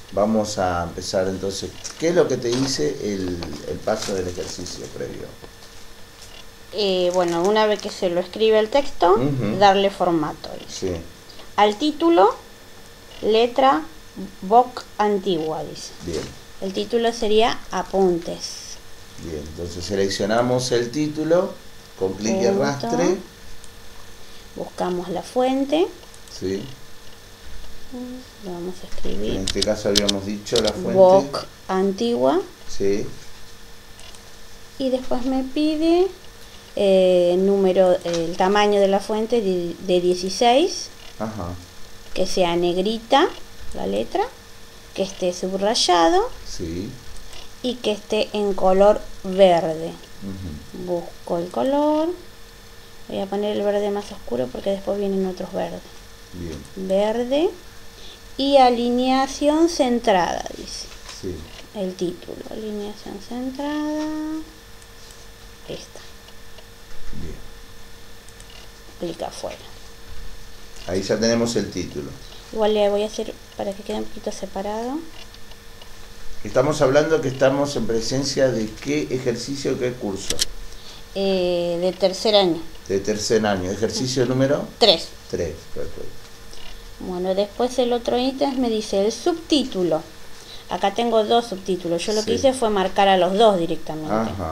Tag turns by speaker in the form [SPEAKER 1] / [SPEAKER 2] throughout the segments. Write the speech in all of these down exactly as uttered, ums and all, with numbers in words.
[SPEAKER 1] Vamos a empezar entonces. ¿Qué es lo que te dice el, el paso del ejercicio previo?
[SPEAKER 2] Eh, bueno, una vez que se lo escribe el texto,
[SPEAKER 1] Uh-huh.
[SPEAKER 2] darle formato. Dice.
[SPEAKER 1] Sí.
[SPEAKER 2] Al título, letra V O C antigua, dice.
[SPEAKER 1] Bien.
[SPEAKER 2] El título sería apuntes.
[SPEAKER 1] Bien, entonces seleccionamos el título con clic y
[SPEAKER 2] Punto.
[SPEAKER 1] arrastre.
[SPEAKER 2] Buscamos la fuente.
[SPEAKER 1] Sí.
[SPEAKER 2] Lo vamos a
[SPEAKER 1] En
[SPEAKER 2] escribir.
[SPEAKER 1] este caso habíamos dicho la fuente.
[SPEAKER 2] V O C antigua.
[SPEAKER 1] Sí.
[SPEAKER 2] Y después me pide eh, número, el tamaño de la fuente de, de dieciséis.
[SPEAKER 1] Ajá.
[SPEAKER 2] Que sea negrita la letra, que esté subrayado.
[SPEAKER 1] Sí.
[SPEAKER 2] Y que esté en color verde.
[SPEAKER 1] Uh-huh.
[SPEAKER 2] Busco el color. Voy a poner el verde más oscuro porque después vienen otros verdes.
[SPEAKER 1] Bien.
[SPEAKER 2] Verde. Y alineación centrada, dice.
[SPEAKER 1] Sí.
[SPEAKER 2] El título. Alineación centrada. Esta.
[SPEAKER 1] Bien.
[SPEAKER 2] Clic afuera.
[SPEAKER 1] Ahí ya tenemos el título.
[SPEAKER 2] Igual le voy a hacer para que quede un poquito separado.
[SPEAKER 1] Estamos hablando que estamos en presencia de qué ejercicio, qué curso.
[SPEAKER 2] Eh, de tercer año.
[SPEAKER 1] De tercer año. Ejercicio número
[SPEAKER 2] tres.
[SPEAKER 1] tres. Perfecto.
[SPEAKER 2] Bueno, después el otro ítem me dice el subtítulo. Acá tengo dos subtítulos. Yo lo
[SPEAKER 1] Sí.
[SPEAKER 2] que hice fue marcar a los dos directamente.
[SPEAKER 1] Ajá.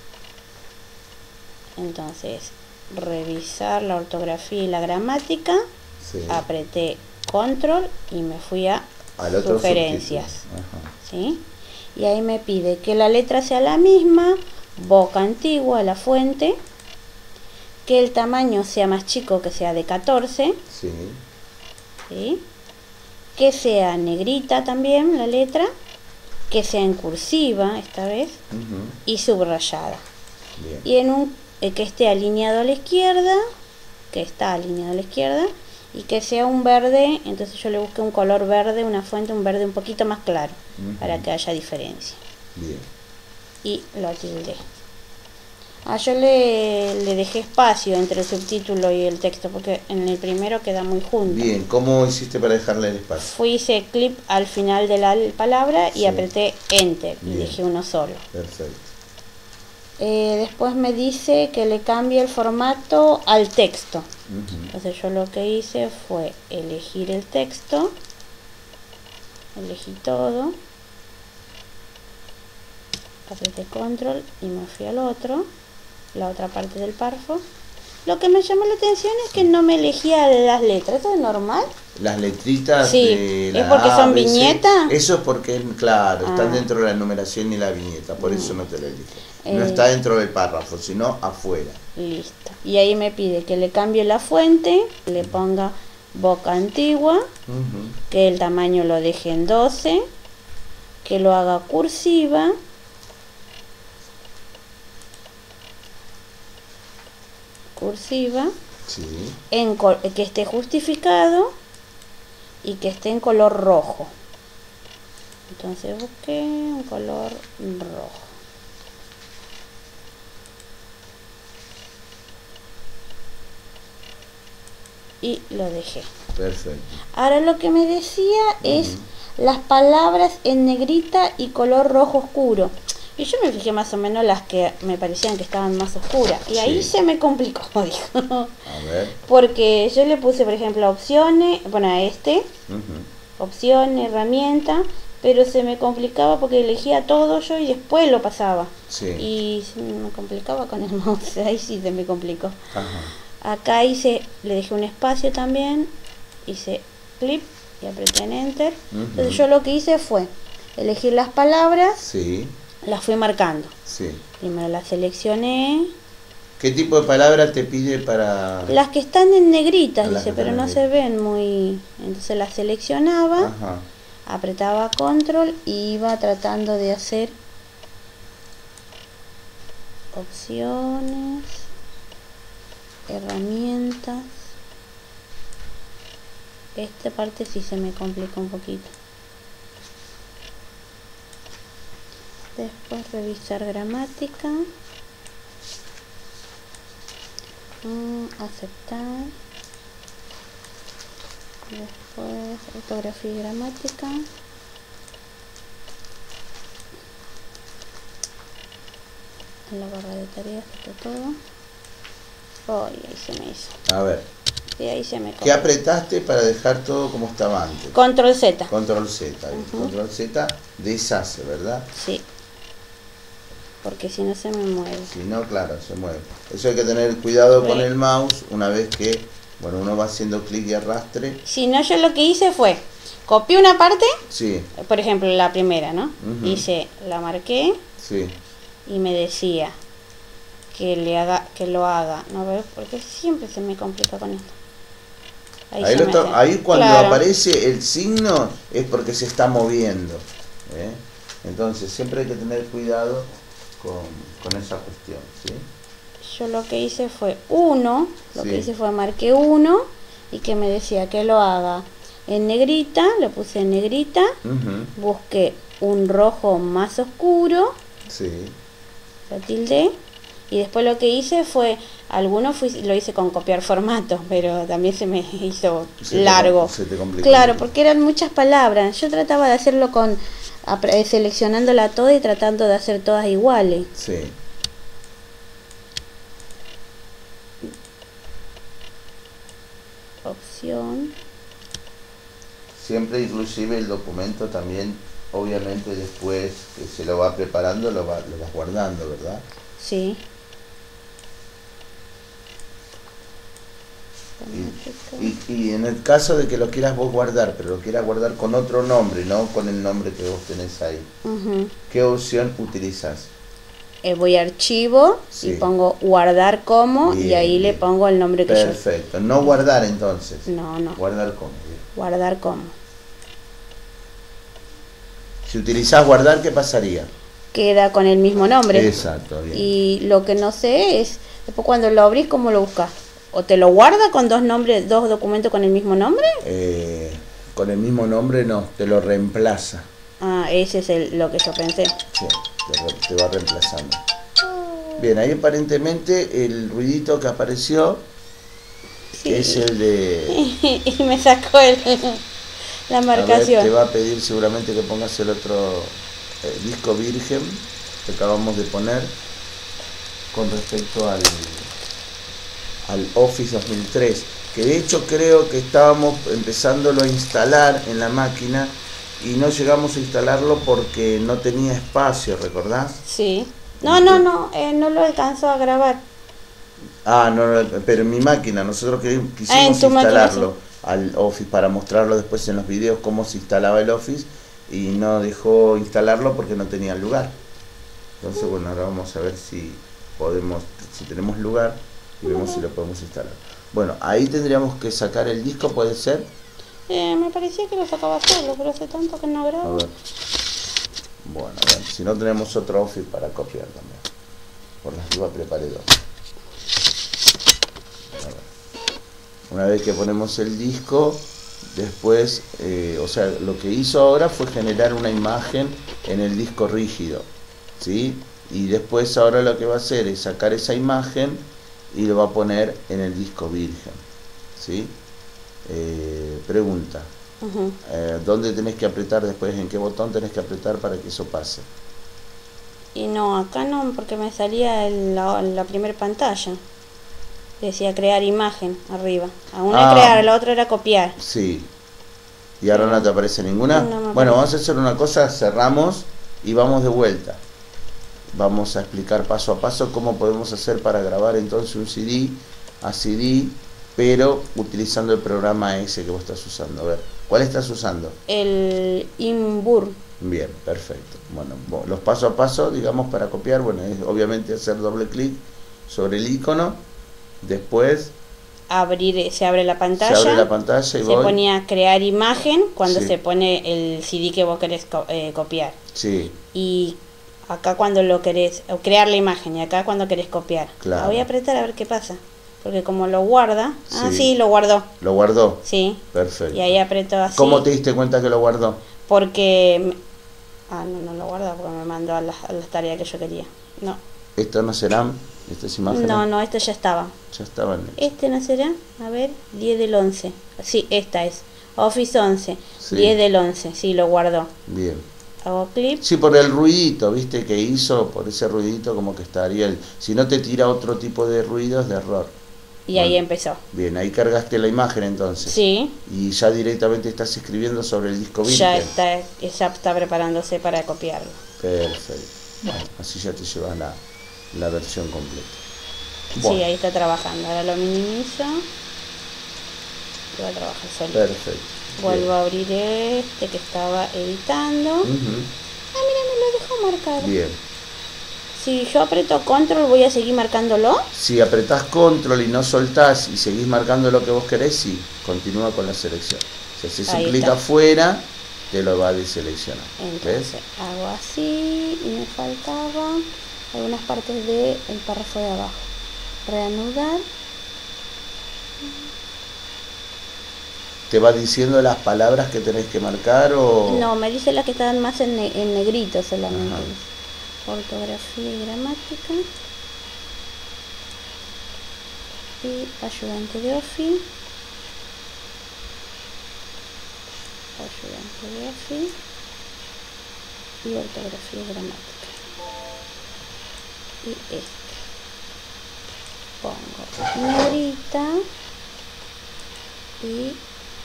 [SPEAKER 2] Entonces, revisar la ortografía y la gramática.
[SPEAKER 1] Sí.
[SPEAKER 2] Apreté control y me fui a
[SPEAKER 1] Al otro
[SPEAKER 2] sugerencias.
[SPEAKER 1] Ajá.
[SPEAKER 2] ¿Sí? Y ahí me pide que la letra sea la misma, V O C antigua, la fuente, que el tamaño sea más chico, que sea de catorce,
[SPEAKER 1] Sí.
[SPEAKER 2] ¿sí? Que sea negrita también la letra, que sea en cursiva esta vez
[SPEAKER 1] Uh-huh.
[SPEAKER 2] y subrayada.
[SPEAKER 1] Bien.
[SPEAKER 2] Y en un eh, que esté alineado a la izquierda, que está alineado a la izquierda, y que sea un verde. Entonces yo le busqué un color verde, una fuente, un verde un poquito más claro,
[SPEAKER 1] Uh-huh.
[SPEAKER 2] para que haya diferencia.
[SPEAKER 1] Bien.
[SPEAKER 2] Y lo tildé. Ah, yo le, le dejé espacio entre el subtítulo y el texto, porque en el primero queda muy junto.
[SPEAKER 1] Bien, ¿cómo hiciste para dejarle el espacio?
[SPEAKER 2] Fui, hice clip al final de la palabra y
[SPEAKER 1] Sí.
[SPEAKER 2] apreté enter y
[SPEAKER 1] Bien.
[SPEAKER 2] dejé uno solo.
[SPEAKER 1] Perfecto.
[SPEAKER 2] Eh, después me dice que le cambie el formato al texto.
[SPEAKER 1] Uh-huh.
[SPEAKER 2] Entonces yo lo que hice fue elegir el texto, elegí todo, apreté control y me fui al otro, la otra parte del párrafo. Lo que me llamó la atención es que no me elegía las letras. ¿Eso es normal?
[SPEAKER 1] Las letritas
[SPEAKER 2] Sí.
[SPEAKER 1] de
[SPEAKER 2] ¿Es
[SPEAKER 1] la
[SPEAKER 2] porque
[SPEAKER 1] A,
[SPEAKER 2] son
[SPEAKER 1] B, C,
[SPEAKER 2] viñetas?
[SPEAKER 1] Eso es porque, claro, están
[SPEAKER 2] Ah.
[SPEAKER 1] dentro de la numeración y la viñeta, por
[SPEAKER 2] Mm.
[SPEAKER 1] eso no te lo elige. No
[SPEAKER 2] Eh.
[SPEAKER 1] está dentro del párrafo, sino afuera.
[SPEAKER 2] Listo. Y ahí me pide que le cambie la fuente, le ponga V O C antigua,
[SPEAKER 1] Uh-huh.
[SPEAKER 2] que el tamaño lo deje en doce, que lo haga cursiva, cursiva,
[SPEAKER 1] Sí.
[SPEAKER 2] en col- que esté justificado y que esté en color rojo. Entonces busqué un color rojo. Y lo dejé.
[SPEAKER 1] Perfecto.
[SPEAKER 2] Ahora lo que me decía es
[SPEAKER 1] Ujú.
[SPEAKER 2] las palabras en negrita y color rojo oscuro. Y yo me fijé más o menos las que me parecían que estaban más oscuras. Y ahí
[SPEAKER 1] Sí.
[SPEAKER 2] se me complicó, dijo.
[SPEAKER 1] A ver.
[SPEAKER 2] Porque yo le puse, por ejemplo, opciones, bueno, a este,
[SPEAKER 1] Uh-huh.
[SPEAKER 2] opciones, herramienta, pero se me complicaba porque elegía todo yo y después lo pasaba.
[SPEAKER 1] Sí.
[SPEAKER 2] Y se me complicaba con el mouse, ahí sí se me complicó.
[SPEAKER 1] Ajá.
[SPEAKER 2] Acá hice, le dejé un espacio también, hice clip y apreté en enter.
[SPEAKER 1] Ujú.
[SPEAKER 2] Entonces yo lo que hice fue elegir las palabras,
[SPEAKER 1] Sí.
[SPEAKER 2] las fui marcando.
[SPEAKER 1] Sí.
[SPEAKER 2] Primero las seleccioné,
[SPEAKER 1] ¿Qué tipo de palabra te pide para...?
[SPEAKER 2] las que están en negritas,
[SPEAKER 1] Las que
[SPEAKER 2] dice, pero
[SPEAKER 1] están en
[SPEAKER 2] no se ven muy... Entonces las seleccionaba,
[SPEAKER 1] Ajá.
[SPEAKER 2] apretaba control y iba tratando de hacer opciones, herramientas. Esta parte sí se me complica un poquito. Después revisar gramática, mm, aceptar, después ortografía y gramática, En la barra de tareas está todo. Oh, y ahí se me hizo.
[SPEAKER 1] A ver.
[SPEAKER 2] Y ahí se me
[SPEAKER 1] ¿Qué
[SPEAKER 2] copió.
[SPEAKER 1] apretaste para dejar todo como estaba antes?
[SPEAKER 2] Control Z.
[SPEAKER 1] Control Z.
[SPEAKER 2] Uh-huh.
[SPEAKER 1] Control Z deshace, ¿verdad?
[SPEAKER 2] Sí. Porque si no se me mueve.
[SPEAKER 1] Si no, claro, se mueve. Eso hay que tener cuidado
[SPEAKER 2] Sí.
[SPEAKER 1] con el mouse una vez que, bueno, uno va haciendo clic y arrastre.
[SPEAKER 2] Si no, yo lo que hice fue, copié una parte,
[SPEAKER 1] Sí,
[SPEAKER 2] por ejemplo la primera, ¿no?
[SPEAKER 1] Ujú.
[SPEAKER 2] Hice, la marqué
[SPEAKER 1] sí.
[SPEAKER 2] y me decía que le haga, que lo haga. No veo, porque siempre se me complica con esto.
[SPEAKER 1] Ahí,
[SPEAKER 2] se
[SPEAKER 1] lo
[SPEAKER 2] me
[SPEAKER 1] to-
[SPEAKER 2] hace.
[SPEAKER 1] ahí cuando
[SPEAKER 2] Claro.
[SPEAKER 1] aparece el signo es porque se está moviendo. ¿eh? Entonces siempre hay que tener cuidado con, con esa cuestión. ¿sí?
[SPEAKER 2] Yo lo que hice fue uno, lo
[SPEAKER 1] Sí.
[SPEAKER 2] que hice fue marqué uno y que me decía que lo haga en negrita, lo puse en negrita,
[SPEAKER 1] Ujú,
[SPEAKER 2] busqué un rojo más oscuro,
[SPEAKER 1] sí.
[SPEAKER 2] lo tildé, y después lo que hice fue, algunos fui, lo hice con copiar formato, pero también se me hizo
[SPEAKER 1] Se te
[SPEAKER 2] largo.
[SPEAKER 1] com- se te complicó.
[SPEAKER 2] Claro, porque eran muchas palabras. Yo trataba de hacerlo con apre- seleccionándola toda y tratando de hacer todas iguales.
[SPEAKER 1] Sí.
[SPEAKER 2] Opción.
[SPEAKER 1] Siempre inclusive el documento también, obviamente después que se lo va preparando, lo, va, lo vas guardando, ¿verdad?
[SPEAKER 2] Sí.
[SPEAKER 1] Y, y, y en el caso de que lo quieras vos guardar, pero lo quieras guardar con otro nombre, no con el nombre que vos tenés ahí,
[SPEAKER 2] Ujú.
[SPEAKER 1] ¿qué opción utilizas?
[SPEAKER 2] Eh, voy a archivo
[SPEAKER 1] Sí.
[SPEAKER 2] y pongo guardar como y
[SPEAKER 1] Bien,
[SPEAKER 2] ahí le
[SPEAKER 1] bien.
[SPEAKER 2] pongo el nombre que
[SPEAKER 1] Perfecto, no guardar entonces.
[SPEAKER 2] yo. No, no.
[SPEAKER 1] Guardar como. bien.
[SPEAKER 2] Guardar como.
[SPEAKER 1] Si utilizás guardar, ¿qué pasaría?
[SPEAKER 2] Queda con el mismo nombre.
[SPEAKER 1] Exacto, bien.
[SPEAKER 2] Y lo que no sé es, después cuando lo abrís, ¿cómo lo buscas? ¿O te lo guarda con dos nombres, dos documentos con el mismo nombre?
[SPEAKER 1] Eh, con el mismo nombre no, te lo reemplaza.
[SPEAKER 2] Ah, ese es el, lo que yo pensé.
[SPEAKER 1] Sí, te, re- te va reemplazando. Bien, ahí aparentemente el ruidito que apareció
[SPEAKER 2] Sí.
[SPEAKER 1] es el de...
[SPEAKER 2] Y me sacó el, la
[SPEAKER 1] A ver,
[SPEAKER 2] marcación.
[SPEAKER 1] te va a pedir seguramente que pongas el otro eh, disco virgen que acabamos de poner con respecto al, al Office dos mil tres, que de hecho creo que estábamos empezándolo a instalar en la máquina y no llegamos a instalarlo porque no tenía espacio, ¿recordás?
[SPEAKER 2] Sí. No, no, no, eh, no lo alcanzó a grabar.
[SPEAKER 1] Ah, no, no, pero en mi máquina, nosotros que-
[SPEAKER 2] Ah,
[SPEAKER 1] quisimos
[SPEAKER 2] en tu máquina,
[SPEAKER 1] instalarlo al Office para mostrarlo después en los videos cómo se instalaba el Office y no dejó instalarlo porque no tenía lugar. Entonces, bueno, ahora vamos a ver si podemos, si tenemos lugar y vemos si lo podemos instalar. Bueno, ahí tendríamos que sacar el disco, ¿puede ser?
[SPEAKER 2] Eh, me parecía que lo sacaba solo, pero hace tanto que no
[SPEAKER 1] A
[SPEAKER 2] grabo.
[SPEAKER 1] ver. Bueno, a ver, si no tenemos otro Office para copiar también. Por las dudas preparé dos. A ver. Una vez que ponemos el disco, después, eh, o sea, lo que hizo ahora fue generar una imagen en el disco rígido, ¿sí? Y después ahora lo que va a hacer es sacar esa imagen y lo va a poner en el disco virgen, ¿sí? Eh, pregunta,
[SPEAKER 2] Ujú.
[SPEAKER 1] eh, ¿dónde tenés que apretar después? ¿En qué botón tenés que apretar para que eso pase?
[SPEAKER 2] Y no, acá no, porque me salía en la, la primera pantalla. Decía crear imagen arriba. A una
[SPEAKER 1] Ah.
[SPEAKER 2] es crear, la otra era copiar.
[SPEAKER 1] Sí. ¿Y ahora no te aparece ninguna?
[SPEAKER 2] No me
[SPEAKER 1] Bueno,
[SPEAKER 2] aparece.
[SPEAKER 1] vamos a hacer una cosa, cerramos y vamos de vuelta. Vamos a explicar paso a paso cómo podemos hacer para grabar entonces un C D a C D, pero utilizando el programa ese que vos estás usando. A ver, ¿cuál estás usando?
[SPEAKER 2] El Imbur.
[SPEAKER 1] Bien, perfecto. Bueno, bo- los paso a paso, digamos, para copiar, bueno, es obviamente hacer doble clic sobre el icono, después
[SPEAKER 2] Abrir, se abre la pantalla.
[SPEAKER 1] se abre la pantalla y
[SPEAKER 2] Se
[SPEAKER 1] voy.
[SPEAKER 2] ponía crear imagen cuando
[SPEAKER 1] Sí.
[SPEAKER 2] se pone el C D que vos querés co- eh, copiar.
[SPEAKER 1] Sí,
[SPEAKER 2] Y acá cuando lo querés, o crear la imagen, y acá cuando querés copiar.
[SPEAKER 1] Claro.
[SPEAKER 2] La voy a apretar a ver qué pasa. Porque como lo guarda. Ah,
[SPEAKER 1] Sí.
[SPEAKER 2] sí, lo guardó.
[SPEAKER 1] lo guardó.
[SPEAKER 2] Sí.
[SPEAKER 1] Perfecto.
[SPEAKER 2] Y ahí aprieto así.
[SPEAKER 1] ¿Cómo te diste cuenta que lo guardó?
[SPEAKER 2] Porque. me- Ah, no, no lo guarda porque me mandó a las, a las tareas que yo quería. No.
[SPEAKER 1] ¿Esto no serán estas imágenes?
[SPEAKER 2] No, no, esto ya estaba.
[SPEAKER 1] Ya estaban hechas.
[SPEAKER 2] Este no será, a ver, diez del once. Sí, esta es. Office once.
[SPEAKER 1] Sí.
[SPEAKER 2] diez del once, sí, lo guardó.
[SPEAKER 1] Bien.
[SPEAKER 2] hago clip.
[SPEAKER 1] Sí, por el ruidito, viste, que hizo, por ese ruidito como que estaría el... Si no te tira otro tipo de ruido es de error.
[SPEAKER 2] Y
[SPEAKER 1] Bueno,
[SPEAKER 2] ahí empezó.
[SPEAKER 1] bien, ahí cargaste la imagen entonces.
[SPEAKER 2] Sí.
[SPEAKER 1] Y ya directamente estás escribiendo sobre el disco virgen.
[SPEAKER 2] Ya está, ya está preparándose para copiarlo.
[SPEAKER 1] Perfecto. Bueno, así ya te llevas la, la versión completa.
[SPEAKER 2] Bueno. Sí, ahí está trabajando. Ahora lo minimizo. Y va a trabajar solito.
[SPEAKER 1] Perfecto.
[SPEAKER 2] Vuelvo
[SPEAKER 1] bien.
[SPEAKER 2] a abrir este que estaba editando.
[SPEAKER 1] Uh-huh.
[SPEAKER 2] Ah, mira, me lo dejó marcado.
[SPEAKER 1] Bien.
[SPEAKER 2] Si yo aprieto control, ¿voy a seguir marcándolo?
[SPEAKER 1] Si apretás control y no soltás y seguís marcando lo que vos querés, sí, continúa con la selección. Si haces un clic afuera, te lo va a deseleccionar.
[SPEAKER 2] Entonces, ¿ves? Hago así y me faltaban algunas partes del párrafo de abajo. Reanudar.
[SPEAKER 1] ¿Te va diciendo las palabras que tenés que marcar o...?
[SPEAKER 2] No, me dice las que están más en, ne en negrito solamente. Ajá. Ortografía y gramática. Y ayudante de ofi. Ayudante de ofi. Y ortografía y gramática. Y este. Pongo negrita. Y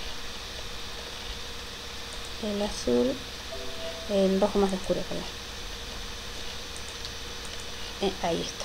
[SPEAKER 2] el azul, el rojo más oscuro, perdón. Eh, ahí está.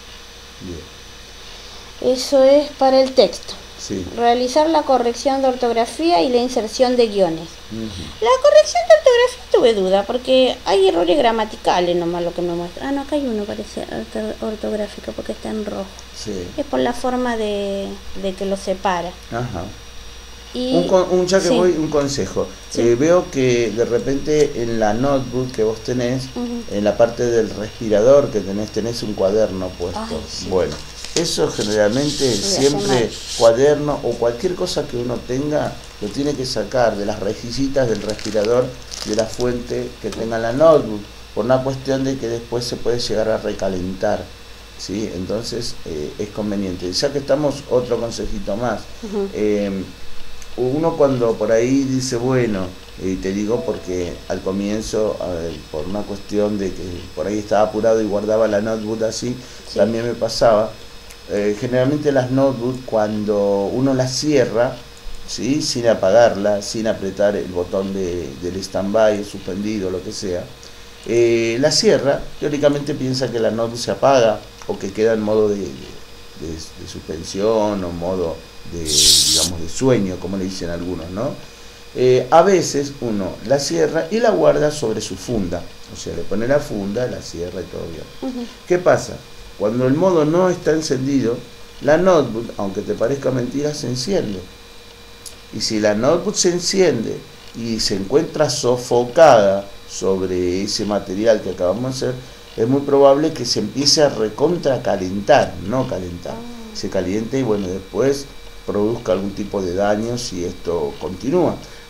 [SPEAKER 2] Bien. Eso es para el texto.
[SPEAKER 1] Sí.
[SPEAKER 2] Realizar la corrección de ortografía y la inserción de guiones.
[SPEAKER 1] Uh-huh.
[SPEAKER 2] La corrección de ortografía tuve duda, porque hay errores gramaticales nomás lo que me muestra. Ah, no, acá hay uno parece ortográfico porque está en rojo.
[SPEAKER 1] Sí.
[SPEAKER 2] Es por la forma de, de que lo separa.
[SPEAKER 1] Ajá.
[SPEAKER 2] Y,
[SPEAKER 1] un, con, un ya que
[SPEAKER 2] sí.
[SPEAKER 1] voy, un consejo. Sí. Eh, veo que de repente en la notebook que vos tenés, uh-huh. en la parte del respirador que tenés, tenés un cuaderno puesto. Ay, sí. Bueno, eso generalmente sí, siempre cuaderno o cualquier cosa que uno tenga, lo tiene que sacar de las rejillitas del respirador de la fuente que tenga la notebook, por una cuestión de que después se puede llegar a recalentar. ¿Sí? Entonces eh, es conveniente. Ya que estamos, otro consejito más. Uh-huh. eh, Uno cuando por ahí dice, bueno, y eh, te digo porque al comienzo, eh, por una cuestión de que por ahí estaba apurado y guardaba la notebook así, sí. También me pasaba. Eh, generalmente las notebooks cuando uno las cierra, ¿sí? Sin apagarla, sin apretar el botón de, del stand-by, suspendido, lo que sea, eh, la cierra, teóricamente piensa que la notebook se apaga o que queda en modo de, de, de, de suspensión o modo... de, digamos, de sueño, como le dicen algunos, ¿no? Eh, a veces uno la cierra y la guarda sobre su funda, o sea, le pone la funda, la cierra y todo bien. Uh-huh. ¿Qué pasa? Cuando el modo no está encendido, la notebook, aunque te parezca mentira, se enciende. Y si la notebook se enciende y se encuentra sofocada sobre ese material que acabamos de hacer, es muy probable que se empiece a recontracalentar, no calentar. Uh-huh. Se caliente y bueno, después produzca algún tipo de daño si esto continúa.